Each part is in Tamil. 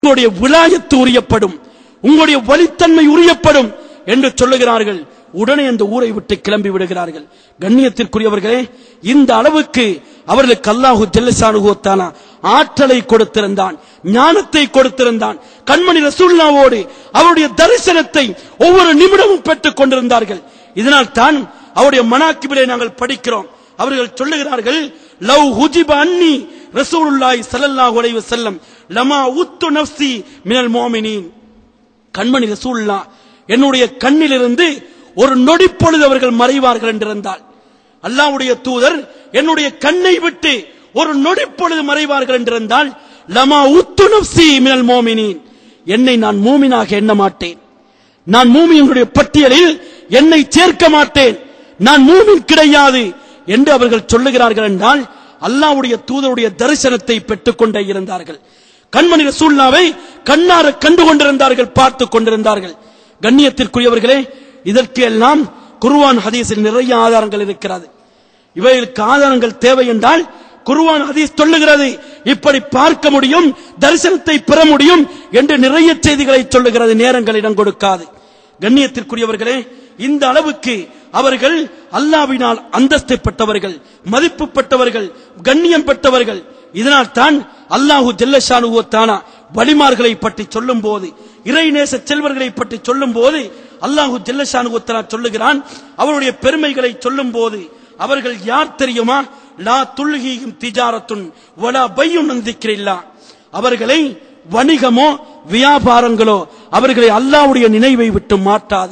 உங்களுடைய விலாயத்து உரியப்படும், உங்களுடைய வலித்தன்மை உரியப்படும் என்று சொல்லுகிறார்கள். உடனே அந்த ஊரை விட்டு கிளம்பி விடுகிறார்கள். கண்ணியத்திற்குரியவர்களே, இந்த அளவுக்கு அவர்களுக்கு அல்லாஹு ஜல்லஷானுஹு வ தஆலா ஆற்றலை கொடுத்திருந்தான், ஞானத்தை கொடுத்திருந்தான். கண்மணி ரசூலுல்லாஹ்வோடு அவருடைய தரிசனத்தை ஒவ்வொரு நிமிடமும் பெற்றுக் கொண்டிருந்தார்கள். இதனால் தான் அவருடைய மனாக்கிபிலே நாங்கள் படிக்கிறோம். அவர்கள் சொல்லுகிறார்கள், லவ் ஹுஜிப அன்னி ரசூலுல்லாஹி ஸல்லல்லாஹு அலைஹி வஸல்லம் லமா உத்து நஃப்ஸி மினல் முஃமினீன். கண்மணி ரசூலுல்லாஹ் என்னுடைய கண்ணிலிருந்து ஒரு நொடி பொழுது அவர்கள் மறைவார்கள் என்றிருந்தால், அல்லாஹ்வுடைய தூதர் என்னுடைய கண்ணை விட்டு ஒரு நொடி பொழுது மறைவார்கள் என்றிருந்தால், லமா உத்து நஃப்ஸி மினல் முஃமினீன், என்னை நான் மூமினாக எண்ண மாட்டேன், நான் மூமின்களுடைய பட்டியலில் என்னை சேர்க்க மாட்டேன், நான் மூமின் கிடையாது என்று அவர்கள் சொல்லுகிறார்கள் என்றால், அல்லாஹ்வுடைய தூதருடைய தரிசனத்தை பெற்றுக் கொண்டே இருந்தார்கள். கண்மணி ரசூலுல்லாஹ்வை கண்ணார கண்டு கொண்டிருந்தார்கள், பார்த்து கொண்டிருந்தார்கள். கண்ணியத்திற்குரியவர்களே, இதற்கு எல்லாம் குர்ஆன் ஹதீஸில் நிறைய ஆதாரங்கள் இருக்கிறது. இவைகளுக்கு ஆதாரங்கள் தேவை என்றால் குர்ஆன் ஹதீஸ் சொல்லுகிறது, இப்படி பார்க்க முடியும், தரிசனத்தை பெற முடியும் என்று நிறைய செய்திகளை சொல்லுகிறது. நேரங்கள் இடம் கொடுக்காது. கண்ணியத்திற்குரியவர்களே, இந்த அளவுக்கு அவர்கள் அல்லாஹ்வினால் அந்தஸ்து பெற்றவர்கள், மதிப்பு பெற்றவர்கள், கண்ணியம் பெற்றவர்கள். இதனால் தான் அல்லாஹு ஜல்லஷானுஹு வ தஆலா வலிமார்களை பற்றி சொல்லும் போது, இறைநேச செல்வர்களை பற்றி சொல்லும் போது அல்லாஹு ஜல்லஷானுஹு வ தஆலா சொல்லுகிறான், அவருடைய பெருமைகளை சொல்லும் போது, அவர்கள் யார் தெரியுமா? லா துல்ஹீஹிம் திஜாரத்துன் வலா பையுன் அன் திக்ரில்லாஹ். அவர்களை வணிகமோ வியாபாரங்களோ அவர்களை அல்லாஹ்வுடைய நினைவை விட்டு மாட்டாது,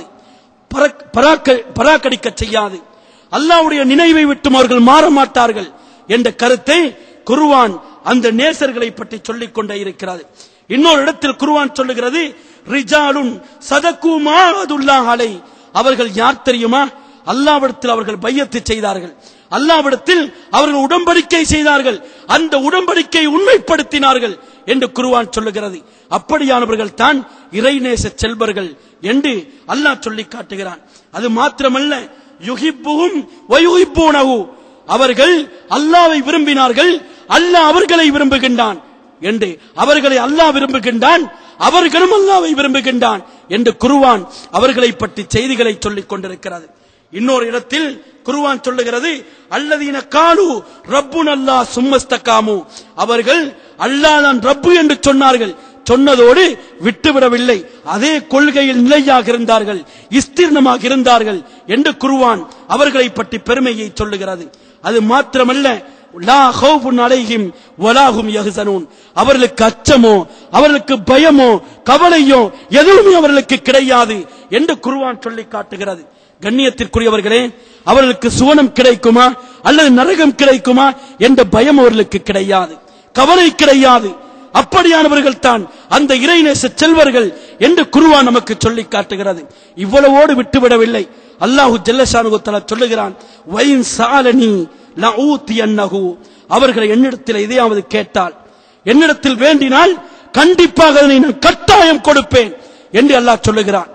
பராக்கடிக்க செய்யாது. அல்லாஹ்வுடைய நினைவை விட்டு அவர்கள் மாற மாட்டார்கள் என்ற கருத்தை குர்ஆன் அந்த நேசர்களை பற்றி சொல்லிக் கொண்டே இருக்கிறது. இன்னொரு இடத்தில் குர்ஆன் சொல்லுகிறது, ரிஜாலுன் சதகு மா அதுல்லாஹ் அலை. அவர்கள் யார் தெரியுமா? அல்லாஹ்விடத்தில் அவர்கள் பையத்து செய்தார்கள், அல்லாஹ்விடத்தில் அவர்கள் உடன்படிக்கை செய்தார்கள், அந்த உடன்படிக்கை உண்மைப்படுத்தினார்கள் என்று குர்ஆன் சொல்லுகிறது. அப்படியானவர்கள் தான் இறைநேச செல்வர்கள் என்று அல்லாஹ் சொல்லி காட்டுகிறான். அது மாத்திரமல்ல, யுஹிப்புஹும் வ யுஹிப்பூனஹு. அவர்கள் அல்லாஹ்வை விரும்பினார்கள், அல்லாஹ் அவர்களை விரும்புகின்றான் என்று. அவர்களை அல்லாஹ் விரும்புகின்றான், அவர்களும் அல்லாஹ்வை விரும்புகின்றான் என்று குர்ஆன் அவர்களை பற்றி செய்திகளை சொல்லிக் கொண்டிருக்கிறது. இன்னொரு இடத்தில் குர்ஆன் சொல்லுகிறது, அல்லதீன காலு ரப்புனல்லாஹ் சும்மஸ்தகாமு. அவர்கள் அல்லாஹ் தான் ரப்பு என்று சொன்னார்கள், சொன்னதோடு விட்டுவிடவில்லை, அதே கொள்கையில் நிலையாக இருந்தார்கள், இஸ்திர்ணமாக இருந்தார்கள் என்று குர்ஆன் அவர்களை பற்றி பெருமையை சொல்லுகிறது. அது மாத்திரமல்ல, லா ஹௌஃபுன் அலைஹிம் வலா ஹும் யஹ்ஸனூன். அவர்களுக்கு அச்சமோ அவர்களுக்கு பயமோ கவலையோ எதுவுமே அவர்களுக்கு கிடையாது என்று குர்ஆன் சொல்லி காட்டுகிறது. கண்ணியத்திற்குரியவர்களே, அவர்களுக்கு சுவனம் கிடைக்குமா அல்லது நரகம் கிடைக்குமா என்ற பயம் அவர்களுக்கு கிடையாது, கவலை கிடையாது. அப்படியானவர்கள் தான் அந்த இறைநேச செல்வர்கள் என்று குர்ஆன் நமக்கு சொல்லி காட்டுகிறது. இவ்வளவோடு விட்டுவிடவில்லை. அல்லாஹு ஜல்லஷானுஹு வ தஆலா சொல்லுகிறான், வைன் சாலனி லஊதியன்னஹு. அவர்களை என்னிடத்தில் எதையாவது கேட்டால், என்னிடத்தில் வேண்டினால் கண்டிப்பாக அதனை நான் கட்டாயம் கொடுப்பேன் என்று அல்லாஹ் சொல்லுகிறான்.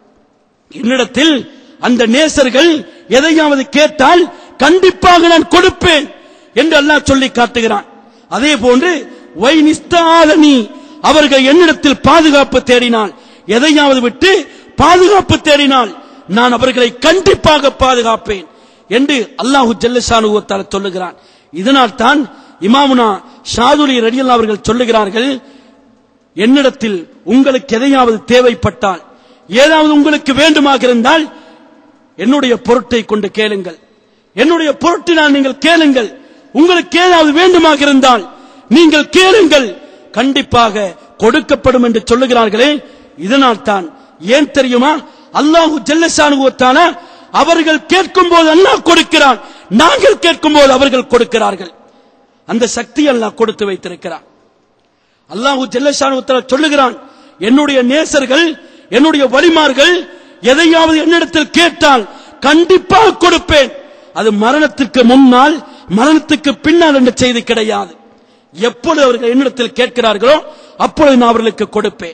என்னிடத்தில் அந்த நேசர்கள் எதையாவது கேட்டால் கண்டிப்பாக நான் கொடுப்பேன் என்று அல்லாஹ் சொல்லி காட்டுகிறான். அதே போன்று வைனிஸ்தாலனி, அவர்கள் என்னிடத்தில் பாதுகாப்பு தேடினால், எதையாவது விட்டு பாதுகாப்பு தேடினால் நான் அவர்களை கண்டிப்பாக பாதுகாப்பேன் என்று அல்லாஹு ஜல்லஷானுஹு வ தஆலா சொல்லுகிறான். இதனால் தான் இமாமுனா ஷாதுலி ரலியல்லாஹு அவர்கள் சொல்லுகிறார்கள், என்னிடத்தில் உங்களுக்கு எதையாவது தேவைப்பட்டால், ஏதாவது உங்களுக்கு வேண்டுமாக இருந்தால் என்னுடைய பொருட்டை கொண்டு கேளுங்கள், என்னுடைய பொருட்டினால் நீங்கள் கேளுங்கள். உங்களுக்கு ஏதாவது வேண்டுமாக இருந்தால் நீங்கள் கேளுங்கள், கண்டிப்பாக கொடுக்கப்படும் என்று சொல்லுகிறார்களே. இதனால் தான், ஏன் தெரியுமா? அல்லாஹு ஜல்லஷானுஹு வ தஆலா அவர்கள் கேட்கும் போது அல்லாஹ் கொடுக்கிறான், நாங்கள் கேட்கும் போது அவர்கள் கொடுக்கிறார்கள். அந்த சக்தி அல்லாஹ் கொடுத்து வைத்திருக்கிறான். அல்லாஹு ஜல்லஷானுஹு வ தஆலா சொல்லுகிறான், என்னுடைய நேசர்கள், என்னுடைய வலிமார்கள் எதையாவது என்னிடத்தில் கேட்டால் கண்டிப்பாக கொடுப்பேன். அது மரணத்துக்கு முன்னால் மரணத்துக்கு பின்னால் என்ற செய்தி கிடையாது. எப்பொழுது அவர்கள் என்னிடத்தில் கேட்கிறார்களோ அப்பொழுது நான் அவர்களுக்கு கொடுப்பேன்.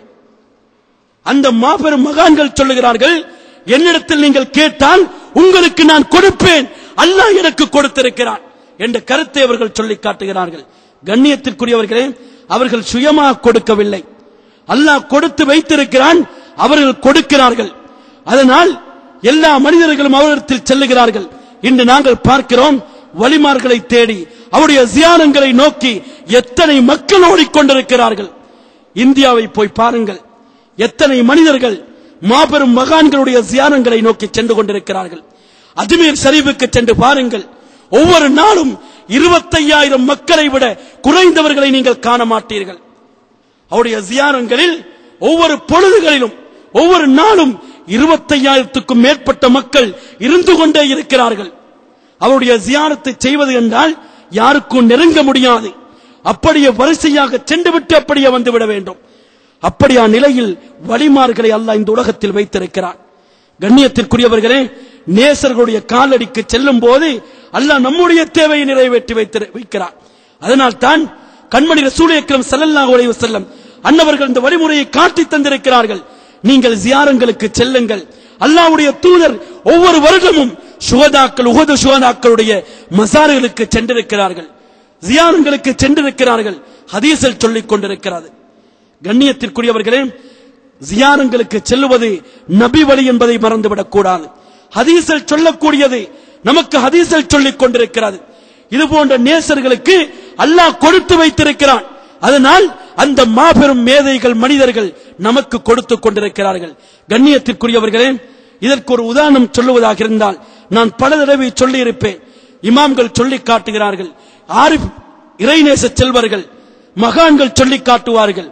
அந்த மாபெரும் மகான்கள் சொல்லுகிறார்கள், என்னிடத்தில் நீங்கள் கேட்டால் உங்களுக்கு நான் கொடுப்பேன், அல்லாஹ் எனக்கு கொடுத்திருக்கிறான் என்ற கருத்தை அவர்கள் சொல்லி காட்டுகிறார்கள். கண்ணியத்திற்குரியவர்களே, அவர்கள் சுயமாக கொடுக்கவில்லை, அல்லாஹ் கொடுத்து வைத்திருக்கிறான், அவர்கள் கொடுக்கிறார்கள். அதனால் எல்லா மனிதர்களும் அவரிடத்தில் செல்லுகிறார்கள். இன்று நாங்கள் பார்க்கிறோம், வலிமார்களை தேடி அவருடைய ஜியாரங்களை நோக்கி எத்தனை மக்கள் ஓடிக்கொண்டிருக்கிறார்கள். இந்தியாவை போய் பாருங்கள், எத்தனை மனிதர்கள் மாபெரும் மகான்களுடைய ஜியாரங்களை நோக்கி சென்று கொண்டிருக்கிறார்கள். அஜ்மீர் ஷரீஃபுக்கு சென்று பாருங்கள், ஒவ்வொரு நாளும் 25,000 மக்களை விட குறைந்தவர்களை நீங்கள் காண மாட்டீர்கள். அவருடைய ஜியாரங்களில் ஒவ்வொரு பொழுதுகளிலும் ஒவ்வொரு நாளும் 25,000க்கும் மேற்பட்ட மக்கள் இருந்து கொண்டே இருக்கிறார்கள். அவருடைய ஜியாரத்தை செய்வது என்றால் யாருக்கும் நெருங்க முடியாது. அப்படியே வரிசையாக சென்றுவிட்டு அப்படியே வந்துவிட வேண்டும். அப்படியா நிலையில் வலிமார்களை அல்லாஹ் இந்த உலகத்தில் வைத்திருக்கிறார். கண்ணியத்திற்குரியவர்களே, நேசர்களுடைய காலடிக்கு செல்லும் போது அல்லாஹ் நம்முடைய தேவையை நிறைவேற்றி வைக்கிறார். அதனால் தான் கண்மணி ரசூல் அக்ரம் ஸல்லல்லாஹு அலைஹி வஸல்லம் அன்னவர்கள் இந்த வழிமுறையை காட்டி தந்திருக்கிறார்கள். நீங்கள் ஜியாரங்களுக்கு செல்லுங்கள். அல்லாஹ்வுடைய தூதர் ஒவ்வொரு வருடமும் சுஹதாக்கள், உஹது சுஹதாக்களுடைய மஸார்களுக்கு சென்றிருக்கிறார்கள், ஜியாரங்களுக்கு சென்றிருக்கிறார்கள். ஹதீஸில் சொல்லிக் கொண்டிருக்கிறது. கண்ணியத்திற்குரியவர்களே, ஜியாரங்களுக்கு செல்லுவது நபி வழி என்பதை மறந்துவிடக் கூடாது. ஹதீஸில் சொல்லக்கூடியது நமக்கு ஹதீஸில் சொல்லிக் கொண்டிருக்கிறது. இது போன்ற நேசர்களுக்கு அல்லாஹ் கொடுத்து வைத்திருக்கிறான். அதனால் அந்த மாபெரும் மேதைகள் மனிதர்கள் நமக்கு கொடுத்துக் கொண்டிருக்கிறார்கள். கண்ணியத்திற்குரியவர்களே, இதற்கு ஒரு உதாரணம் சொல்லுவதாக இருந்தால் நான் பல தடவை சொல்லி இருப்பேன். இமாம்கள் சொல்லி காட்டுகிறார்கள், ஆரிஃப் இறைநேச செல்வர்கள் மகான்கள் சொல்லி காட்டுவார்கள்.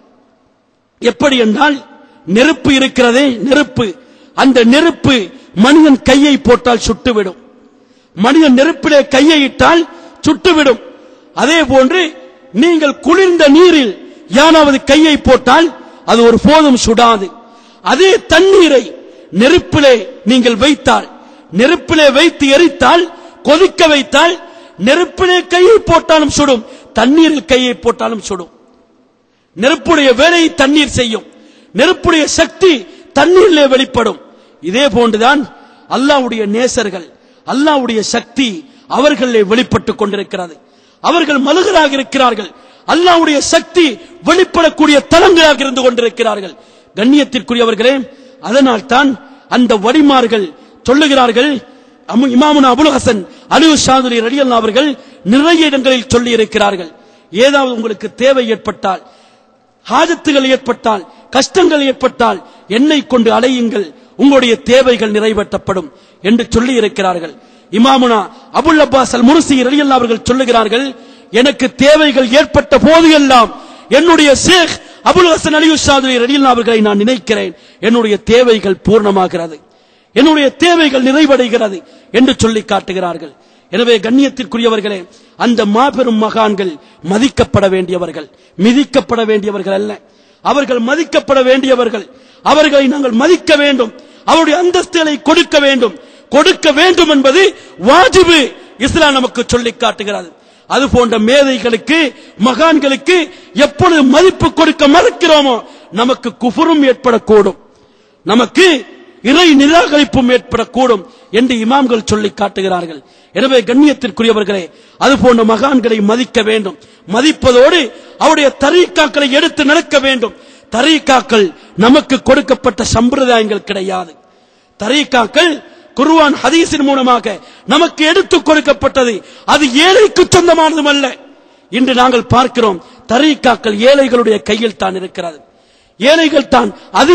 எப்படி என்றால், நெருப்பு இருக்கிறதே, நெருப்பு, அந்த நெருப்பு மனிதன் கையை போட்டால் சுட்டுவிடும். மனிதன் நெருப்பிலே கையை இட்டால் சுட்டுவிடும். அதே போன்று நீங்கள் குளிர்ந்த நீரில் யாராவது கையை போட்டால் அது ஒரு போதும் சுடாது. அதே தண்ணீரை நெருப்பிலே நீங்கள் வைத்தால், நெருப்பிலே வைத்து எரித்தால், கொதிக்க வைத்தால், நெருப்பிலே கையை போட்டாலும் சுடும், தண்ணீரில் கையை போட்டாலும் சுடும். நெருப்புடைய வேலையை தண்ணீர் செய்யும். நெருப்புடைய சக்தி தண்ணீரிலே வெளிப்படும். இதே போன்றுதான் அல்லாஹ்வுடைய நேசர்கள், அல்லாஹ்வுடைய சக்தி அவர்களே வெளிப்பட்டுக் கொண்டிருக்கிறது. அவர்கள் மலுகராக இருக்கிறார்கள். அல்லாஹ்வுடைய சக்தி வெளிப்படக்கூடிய தலங்களாக இருந்து கொண்டிருக்கிறார்கள். கண்ணியத்திற்குரியவர்களே, அதனால் தான் அந்த வலிமார்கள் சொல்லுகிறார்கள். இமாமுனா அபுல் ஹசன் அலி ஷாதுலி ரலியல்லாஹு அவர்கள் நிறைய இடங்களில் சொல்லி இருக்கிறார்கள், ஏதாவது உங்களுக்கு தேவை ஏற்பட்டால், ஹாஜத்துகள் ஏற்பட்டால், கஷ்டங்கள் ஏற்பட்டால் என்னை கொண்டு அலையுங்கள், உங்களுடைய தேவைகள் நிறைவேற்றப்படும் என்று சொல்லி இருக்கிறார்கள். இமாமுனா அபுல் அப்பாஸ் அல் முர்சி ரலியல்லாஹு அவர்கள் சொல்லுகிறார்கள், எனக்கு தேவைகள் ஏற்பட்ட போது எல்லாம் என்னுடைய ஷேக் அபுல் ஹசன் அலி ஷாதுலி ரலியல்லாஹு அவர்களை நான் நினைக்கிறேன், என்னுடைய தேவைகள் பூர்ணமாகிறது, என்னுடைய தேவைகள் நிறைவடைகிறது என்று சொல்லி காட்டுகிறார்கள். எனவே கண்ணியத்திற்குரியவர்களே, அந்த மாபெரும் மகான்கள் மதிக்கப்பட வேண்டியவர்கள், மிதிக்கப்பட வேண்டியவர்கள் அல்ல. அவர்கள் மதிக்கப்பட வேண்டியவர்கள். அவர்களை நாங்கள் மதிக்க வேண்டும், அவருடைய அந்தஸ்துகளை கொடுக்க வேண்டும். கொடுக்க வேண்டும் என்பது வாஜிபு, இஸ்லாம் நமக்கு சொல்லி காட்டுகிறது. அது போன்ற மேதைகளுக்கு, மகான்களுக்கு எப்பொழுது மதிப்பு கொடுக்க மறுக்கிறோமோ நமக்கு குஃபரும் ஏற்படக்கூடும், நமக்கு இறை நிராகரிப்பும் ஏற்படக்கூடும் என்று இமாம்கள் சொல்லி காட்டுகிறார்கள். எனவே கண்ணியத்திற்குரியவர்களே, அது போன்ற மகான்களை மதிக்க வேண்டும். மதிப்பதோடு அவருடைய தரீக்காக்களை எடுத்து நடக்க வேண்டும். தரீக்காக்கள் நமக்கு கொடுக்கப்பட்ட சம்பிரதாயங்கள் கிடையாது. தரீக்காக்கள் குர்ஆன் ஹதீஸின் மூலமாக நமக்கு எடுத்துக் கொடுக்கப்பட்டது. அது ஏழைக்கு சொந்தமானதும் அல்ல. இன்று நாங்கள் பார்க்கிறோம், தரீக்காக்கள் ஏழைகளுடைய கையில் தான் இருக்கிறது. ஏழைகள் தான்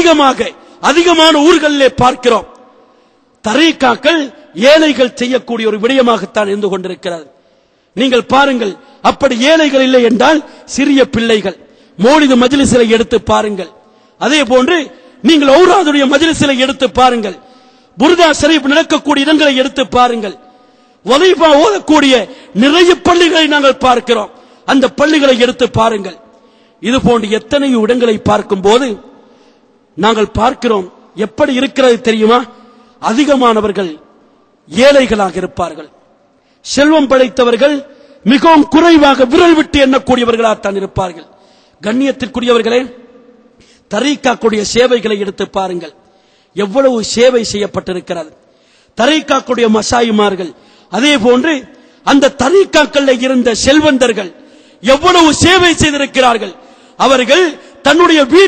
அதிகமான ஊர்களிலே பார்க்கிறோம். தரீக்காக்கள் ஏழைகள் செய்யக்கூடிய ஒரு விடயமாகத்தான் இருந்து கொண்டிருக்கிறது. நீங்கள் பாருங்கள், அப்படி ஏழைகள் இல்லை என்றால் சிறிய பிள்ளைகள் மௌலிது மஜ்லிஸிலே எடுத்து பாருங்கள். அதே போன்று நீங்கள் ஔராதுடைய மஜ்லிஸிலே எடுத்து பாருங்கள், புர்தா ஷரீஃப் நடக்கக்கூடிய இடங்களை எடுத்து பாருங்கள், வலீஃபா ஓதக்கூடிய நிறைய பள்ளிகளை நாங்கள் பார்க்கிறோம். அந்த பள்ளிகளை எடுத்து பாருங்கள். இது போன்ற எத்தனை இடங்களை பார்க்கும் போது நாங்கள் பார்க்கிறோம், எப்படி இருக்கிறது தெரியுமா? அதிகமானவர்கள் ஏழைகளாக இருப்பார்கள். செல்வம் படைத்தவர்கள் மிகவும் குறைவாக விரல் விட்டு எண்ணக்கூடியவர்களாகத்தான் இருப்பார்கள். கண்ணியத்திற்குரியவர்களே, தரீக்காக்குடைய சேவைகளை எடுத்து பாருங்கள், எவ்வளவு சேவை செய்யப்பட்டிருக்கிறது. தரீக்காக்குடைய மசாயிமார்கள், அதே போன்று அந்த தரீக்காக்கள் இருந்த செல்வந்தர்கள் எவ்வளவு சேவை செய்திருக்கிறார்கள். அவர்கள் தன்னுடைய